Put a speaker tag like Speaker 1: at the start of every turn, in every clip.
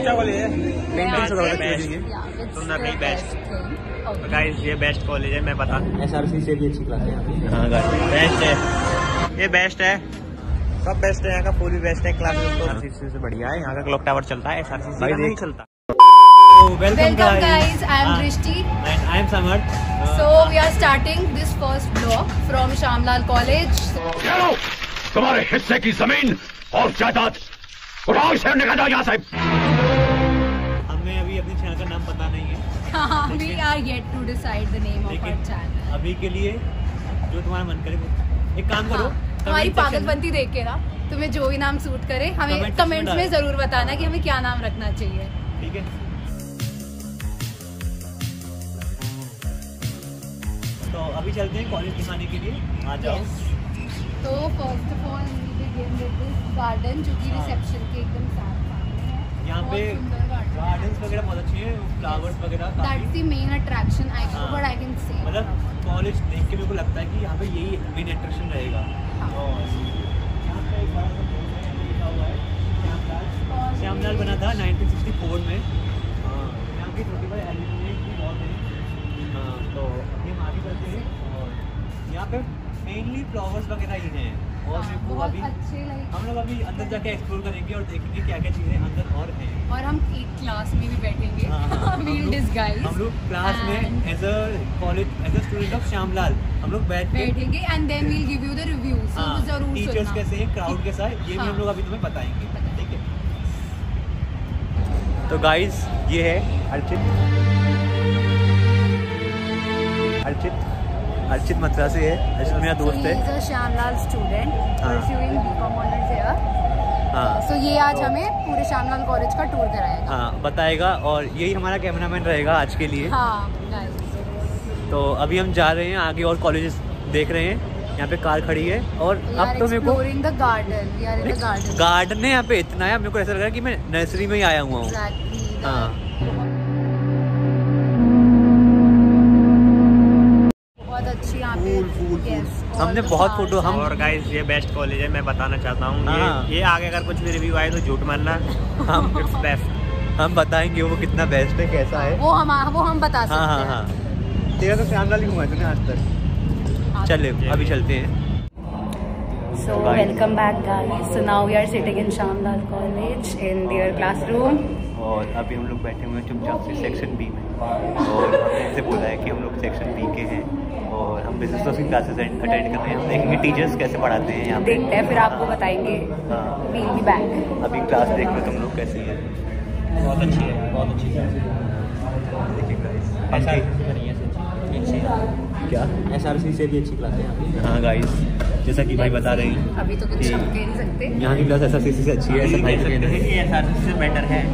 Speaker 1: क्या कॉलेज है?
Speaker 2: बेस्ट। तो गाइस ये बेस्ट कॉलेज है, मैं बता।
Speaker 1: SRC से भी अच्छी क्लास है।
Speaker 2: हाँ गाइस बेस्ट है, ये बेस्ट है, सब बेस्ट है, यहाँ का फुल भी बेस्ट है। क्लास तो से बढ़िया है, यहाँ का क्लॉक टावर चलता है, SRC से नहीं चलता।
Speaker 3: Welcome guys, I am Drishti
Speaker 2: and I am Samarth.
Speaker 3: So we are starting this first vlog from Shamlal College.
Speaker 4: तुम्हारे हिस्से की जमीन और जायदाद उठाओ, इसे निकाल दो यहाँ से।
Speaker 2: हमें अभी अपने चैनल का नाम पता नहीं है।
Speaker 3: We are yet to decide the name of our channel.
Speaker 2: अभी के लिए जो तुम्हारा मन करे वो एक काम करो,
Speaker 3: हमारी पागलपंती देख के ना तुम्हें जो भी नाम सूट करे हमें कमेंट्स में जरूर बताना कि हमें क्या नाम रखना चाहिए,
Speaker 2: ठीक है? तो अभी चलते हैं कॉलेज दिखाने के लिए, आ जाओ।
Speaker 3: तो फर्स्ट ऑफ ऑल गार्डन जो कि रिसेप्शन के एकदम सामने है।
Speaker 2: यहाँ पे गार्डन्स वगैरह बहुत अच्छे हैं, फ्लावर्स वगैरह।
Speaker 3: That's the main attraction I can say.
Speaker 2: मतलब कॉलेज देख के मेरे को लगता है कि यहाँ पे यही मेन अट्रैक्शन रहेगा। और यहाँ पे एक बड़ा सा बोर्ड है, लिखा हुआ है श्यामलाल बना था 1964 में। यहाँ की 35 एलिमेंट भी बहुत है। तो अभी हम आगे बढ़ते हैं और यहाँ पे मेनली फ्लावर्स वगैरह ही हैं। और अभी हम लोग अभी अंदर जाके एक्सप्लोर करेंगे और देखेंगे क्या क्या चीज़ें अंदर और हैं।
Speaker 3: और हम एक क्लास में भी बैठेंगे।
Speaker 2: हम लोग क्लास में as a college as a student of Shyamlal हम लोग बैठेंगे
Speaker 3: and then we'll give you the reviews. जरूर
Speaker 2: टीचर्स कैसे हैं, क्राउड कैसा है, ये भी हम लोग अभी तुम्हें बताएंगे, ठीक है? तो गाइस ये है अर्चित मथुरा से है। अर्चित मेरा दोस्त है।
Speaker 3: Shyamlal student pursuing BCom honours here. So ये आज हमें पूरे श्यामलाल कॉलेज का टूर कराएगा।
Speaker 2: हाँ बताएगा, और यही हमारा कैमरामैन रहेगा आज के लिए।
Speaker 3: हाँ
Speaker 2: तो अभी हम जा रहे हैं आगे और कॉलेजेस देख रहे हैं। यहाँ पे कार खड़ी है और अब तो मेरे को गार्डन है यहाँ पे इतना है, मेरे को ऐसा लग रहा है कि मैं नर्सरी में ही आया हुआ हूँ। हाँ हमने बहुत फोटो हम। और गाइस ये बेस्ट कॉलेज है, मैं बताना चाहता हूँ। ये आगे अगर कुछ भी रिव्यू आए तो झूठ मानना। हम बेस्ट हम बताएंगे वो कितना बेस्ट है, कैसा है
Speaker 3: वो हम बता सकते हैं।
Speaker 2: हाँ तेरा तो श्यामलाल ही घुमा तूने आज तक। चले अभी चलते हैं।
Speaker 3: So welcome back guys. So now we are sitting in Shamlal College in their classroom.
Speaker 2: और अभी हम लोग बैठे हुए हैं चुपचाप से सेक्शन बी में। और हमने इनसे बोला है कि हम लोग सेक्शन बी के हैं और हम बिजनेस की क्लासेस अटेंड कर रहे हैं। देखेंगे टीचर्स कैसे पढ़ाते हैं यहाँ पे,
Speaker 3: देखते हैं फिर आपको बताएंगे। We'll be back.
Speaker 2: अभी क्लास देख लो तुम लोग कैसी है। बहुत अच्छी है, बहुत अच्छी है। क्या
Speaker 1: SRC से भी अच्छी क्लास है।
Speaker 2: हाँ गाइस जैसा कि भाई बता रहे हैं,
Speaker 3: अभी तो कुछ हम कह नहीं सकते।
Speaker 2: यहाँ की क्लास SRC से अच्छी है, ऐसा भाई कहते हैं कि SRC से बेटर है।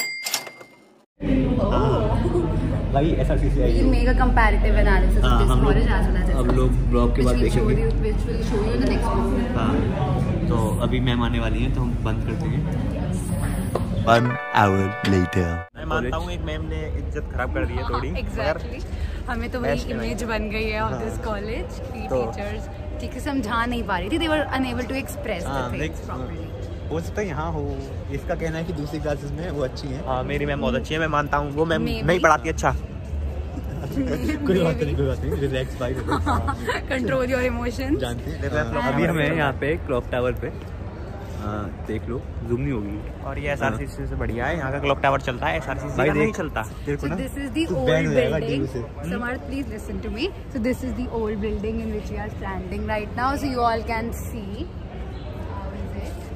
Speaker 2: भाई SRC से
Speaker 3: We'll make a comparative analysis of this college as well as
Speaker 2: अब लोग ब्लॉग के बाद देखेंगे।
Speaker 3: Which will show you in the next vlog.
Speaker 2: हाँ तो अभी मैम आने वाली हैं तो हम बंद करते हैं।
Speaker 4: 1 hour later.
Speaker 2: मैं मानता हूँ एक मैम ने इज्जत खराब कर दी है थोड़ी।
Speaker 3: Exactly. हमें तो वही इमेज बन गई है ऑफ दिस कॉलेज की टीचर्स ठीक से समझा नहीं पा रही थी। They were unable to express the things properly.
Speaker 1: हो सकता है यहाँ हो, इसका कहना है कि दूसरी क्लासेस में वो अच्छी हैं।
Speaker 2: हाँ मेरी मैम बहुत अच्छी है, मैं मानता हूँ। वो मैम नहीं पढ़ाती अच्छा।
Speaker 1: कोई बात नहीं, रिलैक्स भाई,
Speaker 3: कंट्रोल योर इमोशंस।
Speaker 1: जानते हैं
Speaker 2: अभी हमें यहाँ पे क्लॉक टावर पे देख लो, जूम नहीं होगी। और ये SRC से बढ़िया है, यहाँ का क्लॉक टावर चलता है, SRC से नहीं चलता।
Speaker 3: So this is the old building. Samarth, please listen to me. So this is the old building in which we are standing right now. So you all can see. How is it?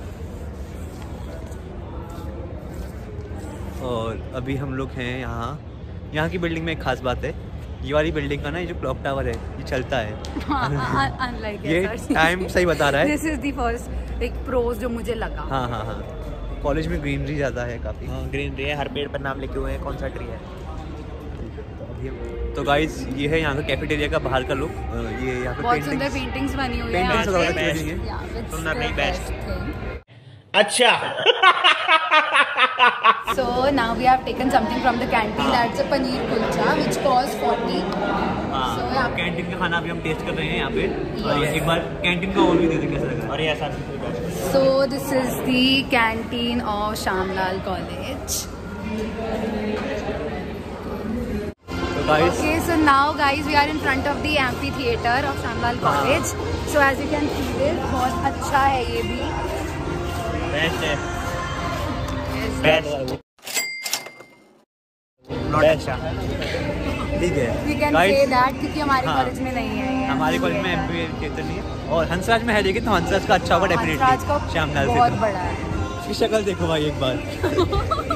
Speaker 2: और अभी हम लोग हैं यहाँ की building में एक खास बात है, ये वाली बिल्डिंग का ना, ये जो क्लॉक टावर है ये चलता है।
Speaker 3: Unlike
Speaker 2: ये टाइम सही बता रहा है।
Speaker 3: This is the first एक प्रोज जो मुझे लगा।
Speaker 2: हाँ कॉलेज में ग्रीनरी ज़्यादा है काफ़ी। ग्रीनरी है, हर पेड़ पर नाम लिखे हुए हैं कौन सा ट्री है। तो गाइस ये है यहाँ का कैफेटेरिया का बाहर का लुक। ये यहाँ पे
Speaker 3: बहुत सुंदर पेंटिंग्स बनी हुई है।
Speaker 2: सुंदर नहीं बेस्ट।
Speaker 4: अच्छा।
Speaker 3: So now we have taken something from the canteen. That's a paneer kulcha which costs 40.
Speaker 2: हाँ कैंटीन का खाना अभी हम टेस्ट कर रहे हैं यहाँ पे। और एक बार कैंटीन का और भी दे देंगे कैसा लग रहा है। और ये ऐसा
Speaker 3: So this is the canteen of Shamlal College. Okay, so now guys we are in front of the amphitheater of Shyamlal College. So as you can see this, बहुत अच्छा है ये भी.
Speaker 2: बेस्ट है.
Speaker 3: Yes.
Speaker 2: बेस्ट. नॉट अच्छा.
Speaker 1: ठीक है.
Speaker 3: We can
Speaker 2: Guys,
Speaker 3: say that क्योंकि हमारे
Speaker 2: हाँ.
Speaker 3: कॉलेज में नहीं है ये.
Speaker 2: हमारे कॉलेज में एम्फीथिएटर नहीं है और हंसराज में है, लेकिन तो हंसराज का अच्छा होगा
Speaker 3: हंसराज का
Speaker 2: डेफिनेटली. श्यामलाल
Speaker 3: बहुत
Speaker 2: से
Speaker 3: बड़ा है.
Speaker 2: इसकी शक्ल देखो भाई एक बार.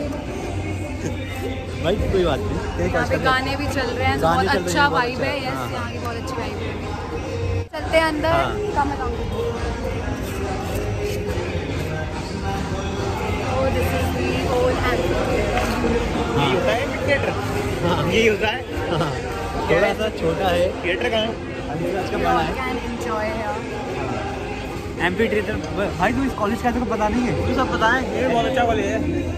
Speaker 2: भाई कोई बात नहीं.
Speaker 3: यहाँ पे गाने भी चल रहे हैं, तो
Speaker 1: गाने
Speaker 3: बहुत
Speaker 1: चल रहे
Speaker 3: अच्छा
Speaker 1: हैं, बहुत
Speaker 3: वाइब है.
Speaker 1: अच्छा.
Speaker 3: यस,
Speaker 1: हाँ.
Speaker 3: यहाँ की बहुत अच्छी वाइब है. चलते हैं अंदर.
Speaker 2: हाँ.
Speaker 3: कम कम. Oh, this is the whole amphitheater.
Speaker 2: यही होता है थिएटर. यही होता है.
Speaker 1: थोड़ा सा छोटा है.
Speaker 2: थिएटर का
Speaker 1: हंसराज का
Speaker 3: You
Speaker 1: बड़ा
Speaker 3: all
Speaker 1: है.
Speaker 3: can enjoy here.
Speaker 2: एम्फीथिएटर. भाई तू इस कॉलेज का तो पता नहीं है?
Speaker 1: तू सब पता है.
Speaker 2: ये बहुत अच्छा कॉलेज है.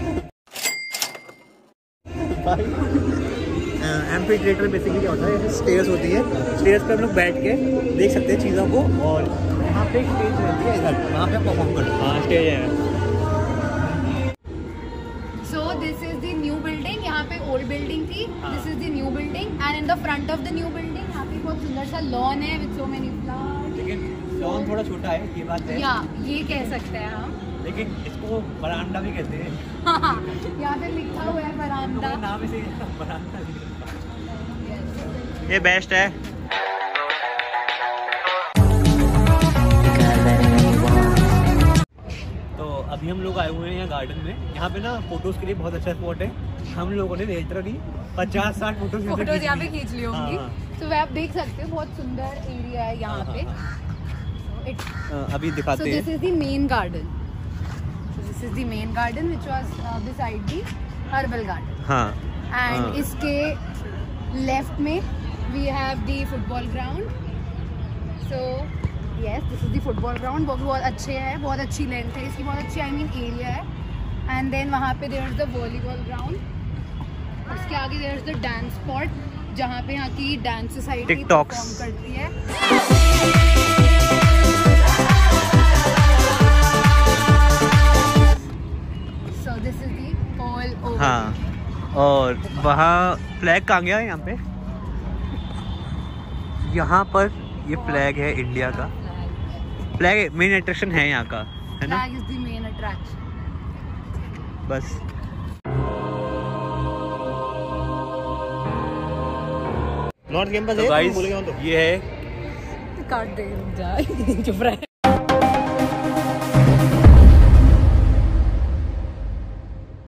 Speaker 1: एम्फीथिएटर बेसिकली क्या होता है? स्टेयर्स होती है. स्टेयर्स पे हम लोग बैठ के देख सकते हैं चीज़ों को, और वहाँ पे एक स्टेज रहती है इधर, वहाँ पे परफॉर्म करते हैं.
Speaker 2: हाँ स्टेज है.
Speaker 3: So this is the new building. यहाँ पे old building थी. This is the new building, and in the front of the new building यहाँ पे बहुत सुंदर सा lawn है with so many flowers.
Speaker 2: लेकिन लॉन थोड़ा छोटा है, ये बात है.
Speaker 3: या ये कह सकते हैं हम.
Speaker 2: लेकिन इसको बरामदा भी कहते हैं.
Speaker 3: हाँ, यहाँ पे लिखा हुआ है बरामदा.
Speaker 2: नाम इसे बरामदा.
Speaker 3: Yes.
Speaker 2: ये बेस्ट है. तो अभी हम लोग आए हुए हैं यहाँ गार्डन में. यहाँ पे ना फोटोज के लिए बहुत अच्छा स्पॉट है. हम लोगों ने लिटरली 50-60 फोटोज
Speaker 3: फोटोज यहाँ पे खींच ली होंगी.
Speaker 2: हाँ.
Speaker 3: तो वह आप देख सकते हो, बहुत सुंदर एरिया है यहाँ पे.
Speaker 2: अभी
Speaker 3: So
Speaker 2: दिखाते
Speaker 3: this
Speaker 2: हैं.
Speaker 3: is the main garden. So this is the main garden which was beside the herbal garden.
Speaker 2: हाँ.
Speaker 3: And
Speaker 2: हाँ.
Speaker 3: इसके left में we have the football ground. So yes, this is the football ground. वो भी बहुत अच्छे है, बहुत अच्छी लेंथ है इसकी, बहुत अच्छी I mean एरिया है. And then वहाँ पे there is the volleyball ground. उसके आगे there is the dance spot जहाँ पे यहाँ की डांस सोसाइटी
Speaker 2: TikToks
Speaker 3: परफॉर्म करती है. So this is the whole over.
Speaker 2: हाँ. और वहाँ फ्लैग कहाँ गया है? यहाँ पे, यहाँ पर ये फ्लैग है इंडिया का. फ्लैग मेन अट्रैक्शन है यहाँ का, है ना?
Speaker 3: Flag is the main attraction.
Speaker 2: बस.
Speaker 1: नॉर्थ कैंपस
Speaker 2: तो
Speaker 1: है.
Speaker 2: गाइस
Speaker 1: बोलेगा तो
Speaker 2: ये है
Speaker 3: काट दे, रुक जा. चुप रहे.